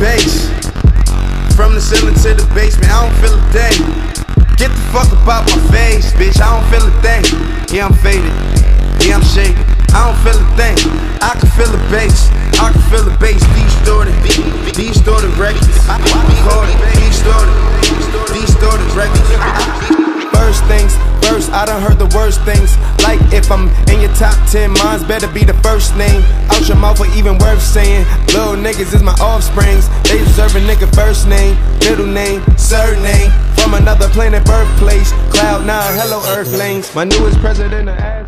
bass. From the ceiling to the basement, I don't feel a thing. Get the fuck up out my face, bitch, I don't feel a thing. Yeah, I'm faded, yeah, I'm shaking, I don't feel a thing. I can feel the bass, I can feel the bass. Distorted records, distorted records. First things first, I done heard the worst things. Like if I'm in your top 10, mine's better be the first name. Out your mouth or even worth saying. Little niggas is my offsprings. They deserve a nigga first name, middle name, surname. From another planet, birthplace. Cloud9, hello Earthlings. My newest president of